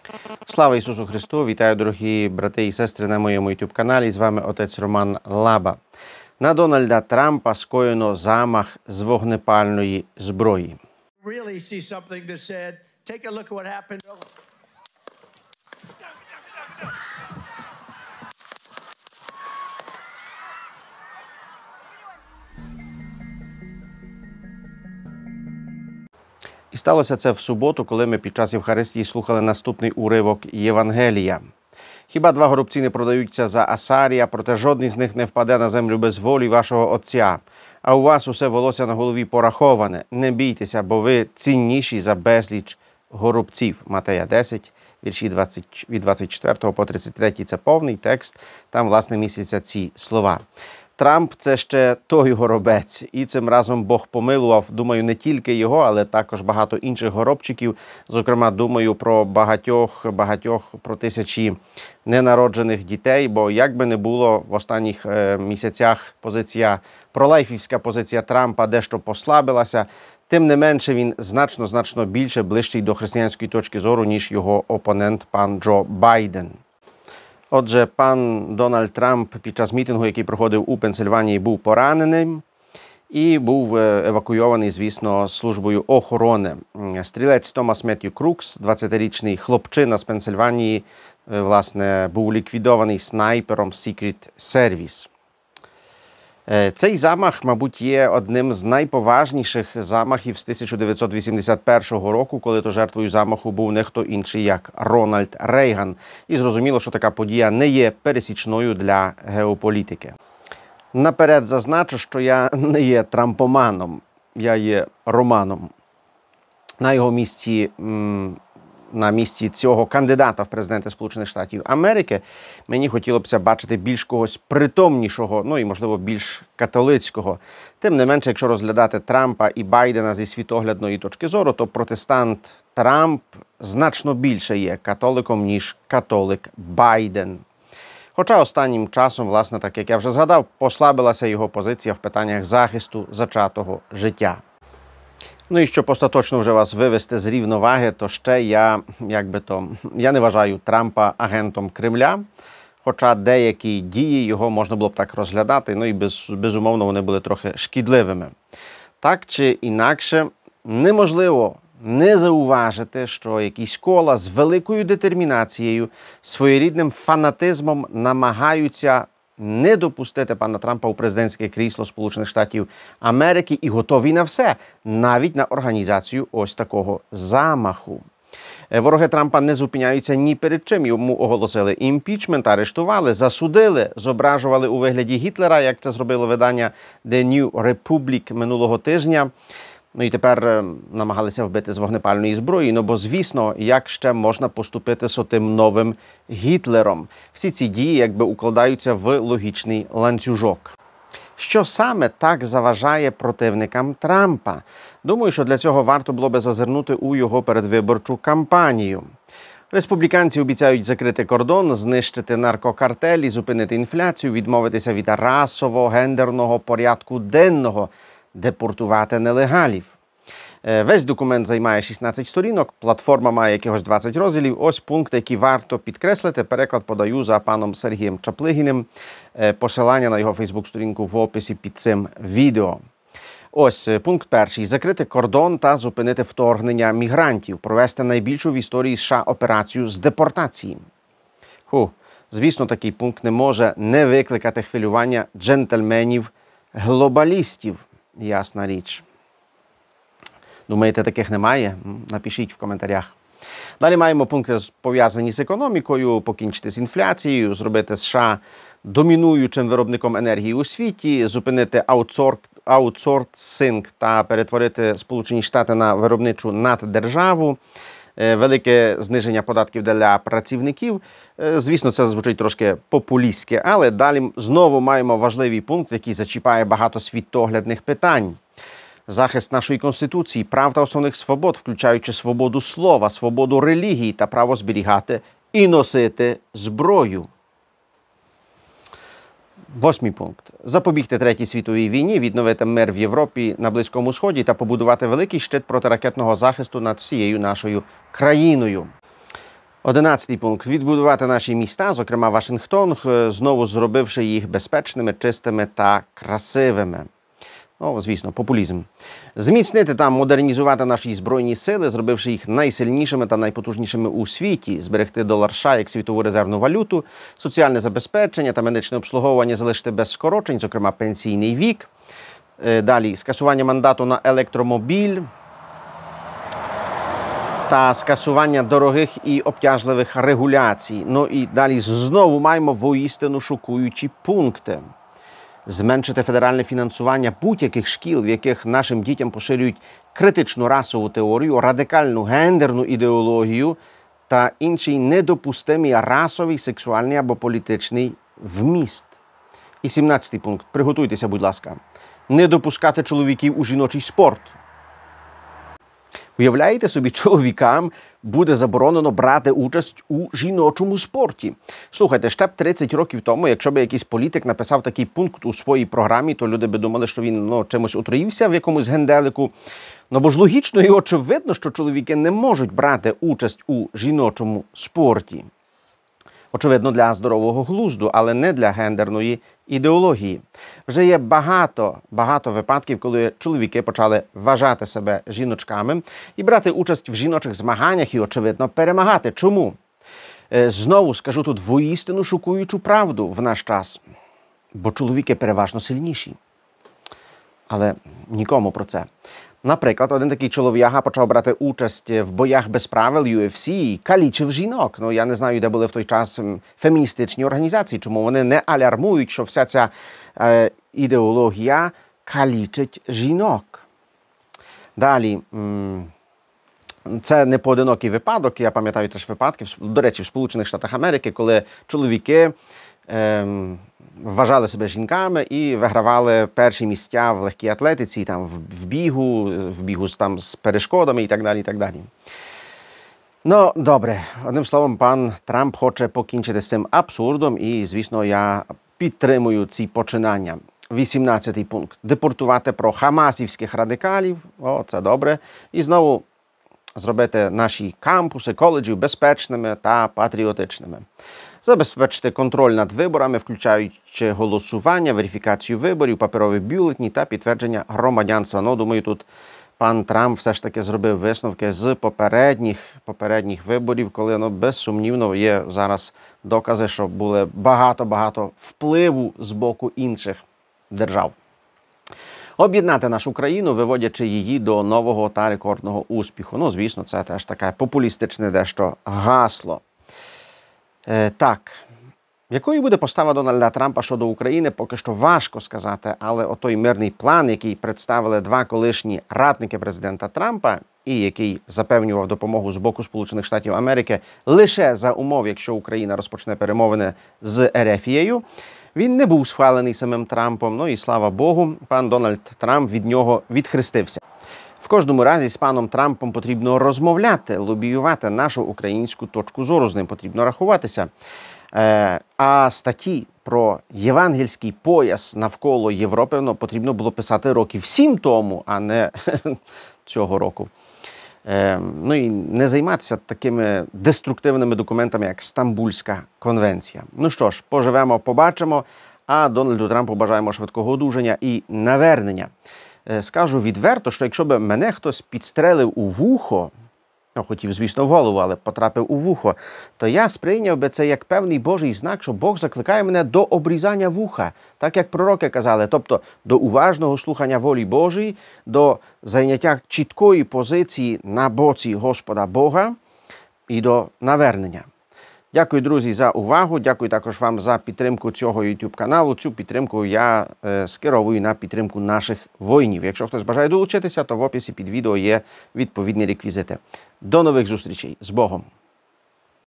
Слава Ісусу Христу! Вітаю, дорогі брати і сестри, на моєму YouTube-каналі. З вами отець Роман Лаба. На Дональда Трампа скоєно замах з вогнепальної зброї. І сталося це в суботу, коли ми під час Євхаристії слухали наступний уривок Євангелія. Хіба два горобці не продаються за асарія, проте жодний з них не впаде на землю без волі вашого Отця. А у вас усе волосся на голові пораховане. Не бійтеся, бо ви цінніші за безліч горобців. Матея 10, вірші від 24 по 33. Це повний текст, там, власне, містяться ці слова. Трамп – це ще той горобець, і цим разом Бог помилував, думаю, не тільки його, але також багато інших горобчиків. Зокрема, думаю про про тисячі ненароджених дітей, бо як би не було, в останніх місяцях пролайфівська позиція Трампа дещо послабилася, тим не менше він значно більше ближчий до християнської точки зору, ніж його опонент пан Джо Байден. Отже, пан Дональд Трамп під час мітингу, який проходив у Пенсильванії, був пораненим і був евакуйований, звісно, службою охорони. Стрілець Томас Меттью Крукс, 20-річний хлопчина з Пенсильванії, власне, був ліквідований снайпером Secret Service. Цей замах, мабуть, є одним з найповажніших замахів з 1981 року, коли то жертвою замаху був не хто інший, як Рональд Рейган. І зрозуміло, що така подія не є пересічною для геополітики. Наперед зазначу, що я не є трампоманом, я є романом. На місці цього кандидата в президенти Сполучених Штатів Америки мені хотілося б бачити більш когось притомнішого, ну і, можливо, більш католицького. Тим не менше, якщо розглядати Трампа і Байдена зі світоглядної точки зору, то протестант Трамп значно більше є католиком, ніж католик Байден. Хоча останнім часом, власне, так як я вже згадав, послабилася його позиція в питаннях захисту зачатого життя. Ну і щоб остаточно вже вас вивести з рівноваги, то ще я не вважаю Трампа агентом Кремля, хоча деякі дії його можна було б так розглядати, ну і безумовно вони були трохи шкідливими. Так чи інакше, неможливо не зауважити, що якісь кола з великою детермінацією, своєрідним фанатизмом намагаються не допустити пана Трампа у президентське крісло Сполучених Штатів Америки і готові на все, навіть на організацію ось такого замаху. Вороги Трампа не зупиняються ні перед чим. Йому оголосили імпічмент, арештували, засудили, зображували у вигляді Гітлера, як це зробило видання The New Republic минулого тижня. Ну і тепер намагалися вбити з вогнепальної зброї, бо, звісно, як ще можна поступити з отим новим Гітлером? Всі ці дії якби укладаються в логічний ланцюжок. Що саме так заважає противникам Трампа? Думаю, що для цього варто було би зазирнути у його передвиборчу кампанію. Республіканці обіцяють закрити кордон, знищити наркокартелі, зупинити інфляцію, відмовитися від расово-гендерного порядку денного, депортувати нелегалів. Весь документ займає 16 сторінок, платформа має якихось 20 розділів. Ось пункти, які варто підкреслити. Переклад подаю за паном Сергієм Чаплигіним. Посилання на його фейсбук-сторінку в описі під цим відео. Ось пункт перший. Закрити кордон та зупинити вторгнення мігрантів. Провести найбільшу в історії США операцію з депортації. Звісно, такий пункт не може не викликати хвилювання джентльменів-глобалістів. Ясна річ. Думаєте, таких немає? Напишіть в коментарях. Далі маємо пункти, пов'язані з економікою, покінчити з інфляцією, зробити США домінуючим виробником енергії у світі, зупинити аутсорсинг та перетворити Сполучені Штати на виробничу наддержаву, велике зниження податків для працівників. Звісно, це звучить трошки популістськи, але далі знову маємо важливий пункт, який зачіпає багато світоглядних питань. Захист нашої Конституції, прав та основних свобод, включаючи свободу слова, свободу релігії та право зберігати і носити зброю. 8 пункт. Запобігти Третій світовій війні, відновити мир в Європі, на Близькому Сході та побудувати великий щит протиракетного захисту над всією нашою країною. 11-й пункт. Відбудувати наші міста, зокрема Вашингтон, знову зробивши їх безпечними, чистими та красивими. Ну, звісно, популізм. Зміцнити та модернізувати наші збройні сили, зробивши їх найсильнішими та найпотужнішими у світі, зберегти долар США як світову резервну валюту, соціальне забезпечення та медичне обслуговування залишити без скорочень, зокрема пенсійний вік. Далі скасування мандату на електромобіль та скасування дорогих і обтяжливих регуляцій. Ну і далі знову маємо воістину шокуючі пункти. Зменшити федеральне фінансування будь-яких шкіл, в яких нашим дітям поширюють критичну расову теорію, радикальну гендерну ідеологію та інший недопустимий расовий, сексуальний або політичний вміст. І 17-й пункт. Приготуйтеся, будь ласка. Не допускати чоловіків у жіночий спорт. Уявляєте собі, чоловікам буде заборонено брати участь у жіночому спорті. Слухайте, ще б 30 років тому, якщо б якийсь політик написав такий пункт у своїй програмі, то люди б думали, що він чимось отруївся в якомусь генделику. Бо ж логічно і очевидно, що чоловіки не можуть брати участь у жіночому спорті. Очевидно, для здорового глузду, але не для гендерної ідеології. Вже є багато випадків, коли чоловіки почали вважати себе жіночками і брати участь в жіночих змаганнях і, очевидно, перемагати. Чому? Знову скажу тут воістину шокуючу правду в наш час. Бо чоловіки переважно сильніші. Але нікому про це. Наприклад, один такий чолов'яга почав брати участь в боях без правил UFC і калічив жінок. Я не знаю, де були в той час феміністичні організації, чому вони не алярмують, що вся ця ідеологія калічить жінок. Далі, це не поодинокий випадок, я пам'ятаю теж випадки, до речі, в Сполучених Штатах Америки, коли чоловіки вважали себе жінками і вигравали перші місця в легкій атлетиці, там, в бігу там, з перешкодами і так далі, і так далі. Ну, добре. Одним словом, пан Трамп хоче покінчити з цим абсурдом і, звісно, я підтримую ці починання. 18-й пункт. Депортувати прохамасівських радикалів. О, це добре. І знову зробити наші кампуси, коледжі безпечними та патріотичними. Забезпечити контроль над виборами, включаючи голосування, верифікацію виборів, паперові бюлетні та підтвердження громадянства. Думаю, тут пан Трамп все ж таки зробив висновки з попередніх виборів, коли, безсумнівно, є зараз докази, що були багато впливу з боку інших держав. Об'єднати нашу країну, виводячи її до нового та рекордного успіху. Звісно, це теж таке популістичне дещо гасло. Так, якою буде постава Дональда Трампа щодо України, поки що важко сказати, але отой мирний план, який представили два колишні радники президента Трампа і який запевнював допомогу з боку Сполучених Штатів Америки лише за умов, якщо Україна розпочне перемовини з РФ-єю, він не був схвалений самим Трампом, і слава Богу, пан Дональд Трамп від нього відхрестився. В кожному разі з паном Трампом потрібно розмовляти, лобіювати нашу українську точку зору, з ним потрібно рахуватися. А статті про євангельський пояс навколо Європи потрібно було писати років 7 тому, а не цього року. І не займатися такими деструктивними документами, як Стамбульська конвенція. Що ж, поживемо, побачимо, а Дональду Трампу бажаємо швидкого одужання і навернення. Скажу відверто, що якщо б мене хтось підстрелив у вухо, хотів, звісно, в голову, але потрапив у вухо, то я сприйняв би це як певний Божий знак, що Бог закликає мене до обрізання вуха, так як пророки казали, тобто до уважного слухання волі Божої, до зайняття чіткої позиції на боці Господа Бога і до навернення. Дякую, друзі, за увагу. Дякую також вам за підтримку цього YouTube каналу. Цю підтримку я скеровую на підтримку наших воїнів. Якщо хтось бажає долучитися, то в описі під відео є відповідні реквізити. До нових зустрічей. З Богом!